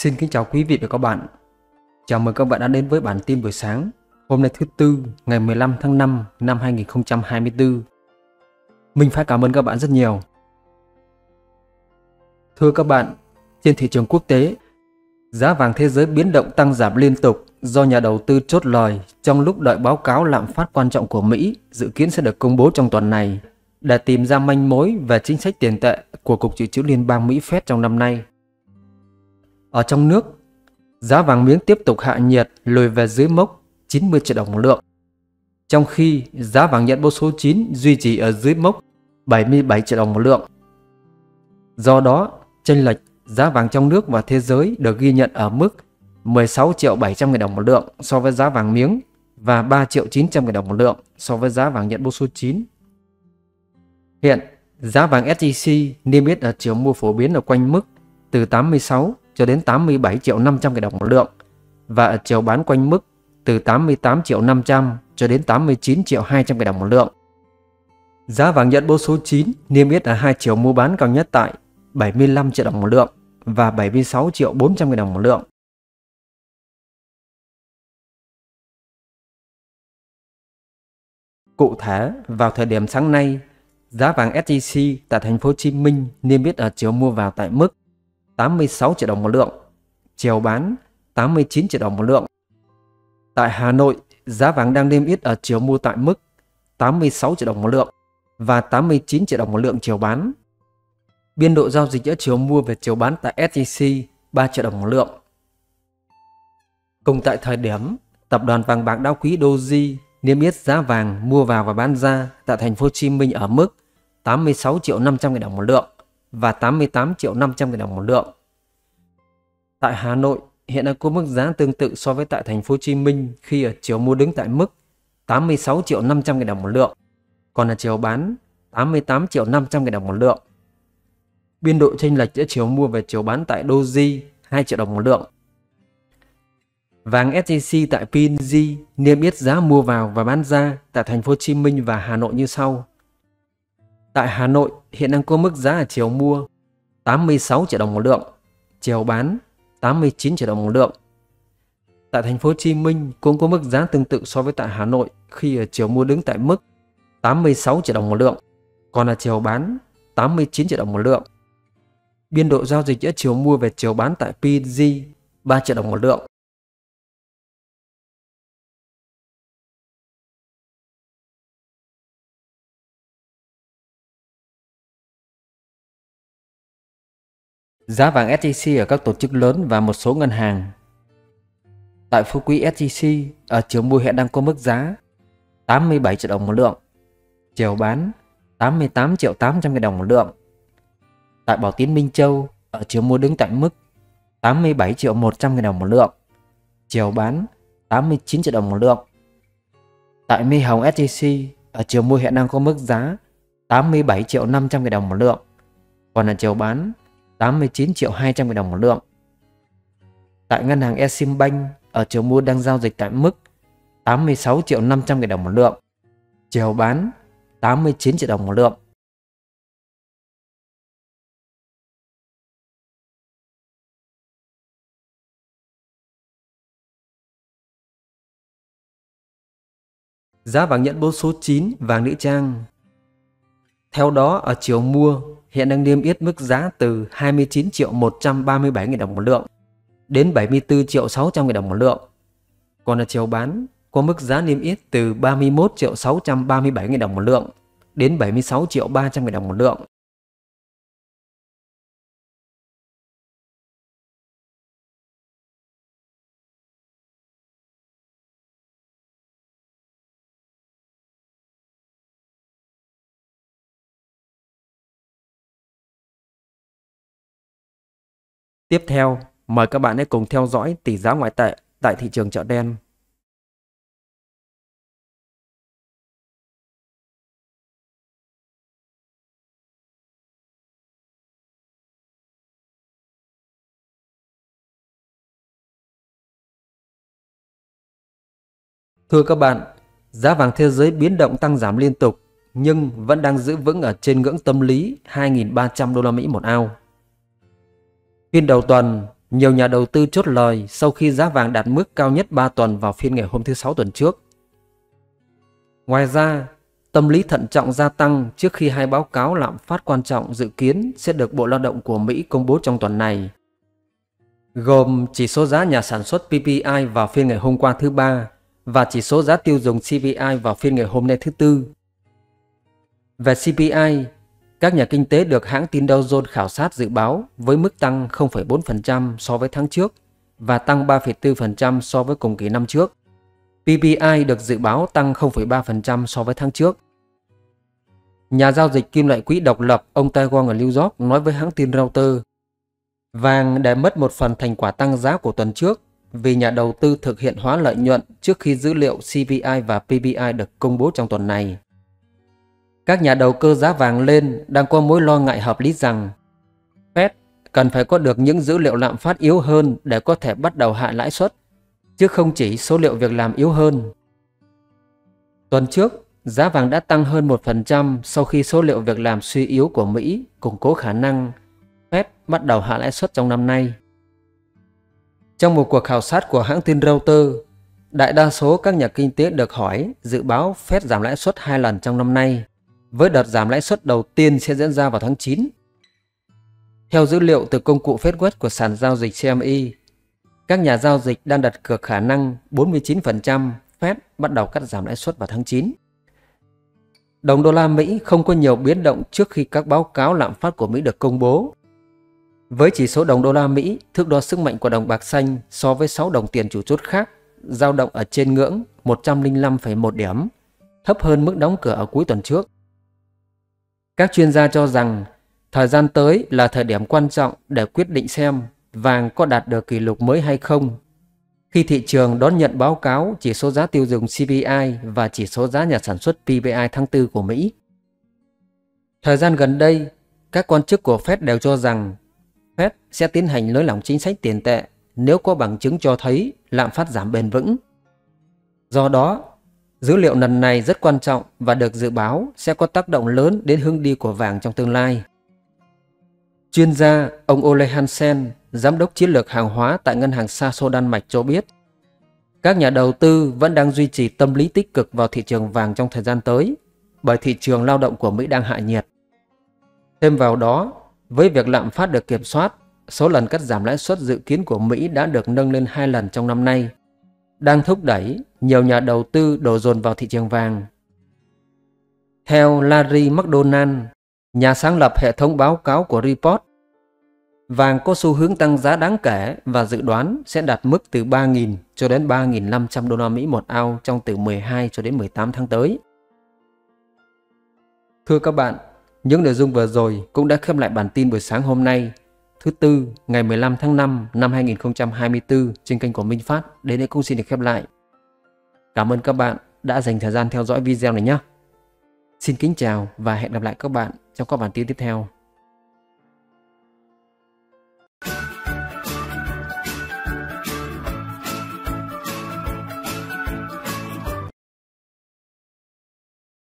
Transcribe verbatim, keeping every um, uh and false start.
Xin kính chào quý vị và các bạn. Chào mừng các bạn đã đến với bản tin buổi sáng hôm nay thứ Tư ngày mười lăm tháng năm năm hai nghìn không trăm hai mươi tư. Mình phải cảm ơn các bạn rất nhiều. Thưa các bạn, trên thị trường quốc tế, giá vàng thế giới biến động tăng giảm liên tục do nhà đầu tư chốt lời trong lúc đợi báo cáo lạm phát quan trọng của Mỹ dự kiến sẽ được công bố trong tuần này để tìm ra manh mối về chính sách tiền tệ của Cục Dự trữ Liên bang Mỹ Fed trong năm nay. Ở trong nước, giá vàng miếng tiếp tục hạ nhiệt lùi về dưới mốc chín mươi triệu đồng một lượng, trong khi giá vàng nhẫn số chín duy trì ở dưới mốc bảy mươi bảy triệu đồng một lượng. Do đó, chênh lệch giá vàng trong nước và thế giới được ghi nhận ở mức mười sáu triệu bảy trăm nghìn đồng một lượng so với giá vàng miếng và ba triệu chín trăm nghìn đồng một lượng so với giá vàng nhẫn số chín. Hiện, giá vàng ét gi xê niêm yết ở chiều mua phổ biến ở quanh mức từ tám mươi sáu cho đến tám mươi bảy triệu năm trăm nghìn đồng một lượng và ở chiều bán quanh mức từ tám mươi tám triệu năm trăm cho đến tám mươi chín triệu hai trăm nghìn đồng một lượng. Giá vàng nhẫn số chín niêm yết ở hai chiều mua bán cao nhất tại bảy mươi lăm triệu đồng một lượng và bảy mươi sáu triệu bốn trăm nghìn đồng một lượng. Cụ thể, vào thời điểm sáng nay, giá vàng ét gi xê tại thành phố Hồ Chí Minh niêm yết ở chiều mua vào tại mức tám mươi sáu triệu đồng một lượng, chiều bán tám mươi chín triệu đồng một lượng. Tại Hà Nội, giá vàng đang niêm yết ở chiều mua tại mức tám mươi sáu triệu đồng một lượng và tám mươi chín triệu đồng một lượng chiều bán. Biên độ giao dịch giữa chiều mua về chiều bán tại ét gi xê ba triệu đồng một lượng. Cùng tại thời điểm, tập đoàn vàng bạc đá quý Doji niêm yết giá vàng mua vào và bán ra tại thành phố Hồ Chí Minh ở mức tám mươi sáu triệu năm trăm nghìn đồng một lượng và tám mươi tám triệu năm trăm nghìn đồng một lượng. Tại Hà Nội, hiện đang có mức giá tương tự so với tại thành phố Hồ Chí Minh khi ở chiều mua đứng tại mức tám mươi sáu triệu năm trăm nghìn đồng một lượng, còn ở chiều bán tám mươi tám triệu năm trăm nghìn đồng một lượng. Biên độ chênh lệch giữa chiều mua và chiều bán tại Doji hai triệu đồng một lượng. Vàng ét gi xê tại pê en giê niêm yết giá mua vào và bán ra tại thành phố Hồ Chí Minh và Hà Nội như sau. Tại Hà Nội, hiện đang có mức giá ở chiều mua tám mươi sáu triệu đồng một lượng, chiều bán tám mươi chín triệu đồng một lượng. Tại thành phố Hồ Chí Minh cũng có mức giá tương tự so với tại Hà Nội khi ở chiều mua đứng tại mức tám mươi sáu triệu đồng một lượng, còn ở chiều bán tám mươi chín triệu đồng một lượng. Biên độ giao dịch giữa chiều mua về chiều bán tại pê en giê ba triệu đồng một lượng. Giá vàng ét gi xê ở các tổ chức lớn và một số ngân hàng. Tại Phú Quý ét gi xê ở chiều mua hiện đang có mức giá tám mươi bảy triệu đồng một lượng, chiều bán tám mươi tám triệu tám trăm nghìn đồng một lượng. Tại Bảo Tín Minh Châu ở chiều mua đứng tại mức tám mươi bảy triệu một trăm nghìn đồng một lượng, chiều bán tám mươi chín triệu đồng một lượng. Tại My Hồng ét gi xê ở chiều mua hiện đang có mức giá tám mươi bảy triệu năm trăm nghìn đồng một lượng, còn ở chiều bán tám mươi chín triệu hai trăm nghìn đồng một lượng. Tại ngân hàng Eximbank ở chiều mua đang giao dịch tại mức tám mươi sáu triệu năm trăm nghìn đồng một lượng, chiều bán tám mươi chín triệu đồng một lượng. Giá vàng nhẫn số chín vàng nữ trang. Theo đó, ở chiều mua hiện đang niêm yết mức giá từ hai mươi chín triệu một trăm ba mươi bảy nghìn đồng một lượng đến bảy mươi tư triệu sáu trăm nghìn đồng một lượng. Còn ở chiều bán có mức giá niêm yết từ ba mươi mốt triệu sáu trăm ba mươi bảy nghìn đồng một lượng đến bảy mươi sáu triệu ba trăm nghìn đồng một lượng. Tiếp theo, mời các bạn hãy cùng theo dõi tỷ giá ngoại tệ tại thị trường chợ đen. Thưa các bạn, giá vàng thế giới biến động tăng giảm liên tục nhưng vẫn đang giữ vững ở trên ngưỡng tâm lý hai nghìn ba trăm đô la Mỹ một ounce. Phiên đầu tuần, nhiều nhà đầu tư chốt lời sau khi giá vàng đạt mức cao nhất ba tuần vào phiên ngày hôm thứ Sáu tuần trước. Ngoài ra, tâm lý thận trọng gia tăng trước khi hai báo cáo lạm phát quan trọng dự kiến sẽ được Bộ Lao động của Mỹ công bố trong tuần này, gồm chỉ số giá nhà sản xuất pê pê i vào phiên ngày hôm qua thứ Ba và chỉ số giá tiêu dùng xê pê i vào phiên ngày hôm nay thứ Tư. Về xê pê i, các nhà kinh tế được hãng tin Dow Jones khảo sát dự báo với mức tăng không phẩy bốn phần trăm so với tháng trước và tăng ba phẩy bốn phần trăm so với cùng kỳ năm trước. pê pê i được dự báo tăng không phẩy ba phần trăm so với tháng trước. Nhà giao dịch kim loại quý độc lập ông Tai Wong ở New York nói với hãng tin Reuters, vàng đã mất một phần thành quả tăng giá của tuần trước vì nhà đầu tư thực hiện hóa lợi nhuận trước khi dữ liệu xê pê i và pê pê i được công bố trong tuần này. Các nhà đầu cơ giá vàng lên đang có mối lo ngại hợp lý rằng Fed cần phải có được những dữ liệu lạm phát yếu hơn để có thể bắt đầu hạ lãi suất, chứ không chỉ số liệu việc làm yếu hơn. Tuần trước, giá vàng đã tăng hơn một phần trăm sau khi số liệu việc làm suy yếu của Mỹ củng cố khả năng Fed bắt đầu hạ lãi suất trong năm nay. Trong một cuộc khảo sát của hãng tin Reuters, đại đa số các nhà kinh tế được hỏi dự báo Fed giảm lãi suất hai lần trong năm nay, với đợt giảm lãi suất đầu tiên sẽ diễn ra vào tháng chín. Theo dữ liệu từ công cụ FedWatch của sàn giao dịch xê em e, các nhà giao dịch đang đặt cược khả năng bốn mươi chín phần trăm Fed bắt đầu cắt giảm lãi suất vào tháng chín. Đồng đô la Mỹ không có nhiều biến động trước khi các báo cáo lạm phát của Mỹ được công bố. Với chỉ số đồng đô la Mỹ, thước đo sức mạnh của đồng bạc xanh so với sáu đồng tiền chủ chốt khác, dao động ở trên ngưỡng một trăm lẻ năm phẩy một điểm, thấp hơn mức đóng cửa ở cuối tuần trước. Các chuyên gia cho rằng thời gian tới là thời điểm quan trọng để quyết định xem vàng có đạt được kỷ lục mới hay không, khi thị trường đón nhận báo cáo chỉ số giá tiêu dùng xê pê i và chỉ số giá nhà sản xuất pê pê i tháng tư của Mỹ. Thời gian gần đây, các quan chức của Fed đều cho rằng Fed sẽ tiến hành nới lỏng chính sách tiền tệ nếu có bằng chứng cho thấy lạm phát giảm bền vững. Do đó, dữ liệu lần này rất quan trọng và được dự báo sẽ có tác động lớn đến hướng đi của vàng trong tương lai. Chuyên gia ông Ole Hansen, giám đốc chiến lược hàng hóa tại ngân hàng Saxo Đan Mạch cho biết, các nhà đầu tư vẫn đang duy trì tâm lý tích cực vào thị trường vàng trong thời gian tới, bởi thị trường lao động của Mỹ đang hạ nhiệt. Thêm vào đó, với việc lạm phát được kiểm soát, số lần cắt giảm lãi suất dự kiến của Mỹ đã được nâng lên hai lần trong năm nay, đang thúc đẩy nhiều nhà đầu tư đổ dồn vào thị trường vàng. Theo Larry McDonald, nhà sáng lập hệ thống báo cáo của Report, vàng có xu hướng tăng giá đáng kể và dự đoán sẽ đạt mức từ ba nghìn cho đến ba nghìn năm trăm đô la Mỹ một ounce trong từ mười hai cho đến mười tám tháng tới. Thưa các bạn, những nội dung vừa rồi cũng đã khép lại bản tin buổi sáng hôm nay, thứ Tư, ngày mười lăm tháng năm năm hai nghìn không trăm hai mươi tư trên kênh của Minh Phát. Đến đây cũng xin được khép lại. Cảm ơn các bạn đã dành thời gian theo dõi video này nhé. Xin kính chào và hẹn gặp lại các bạn trong các bản tin tiếp theo.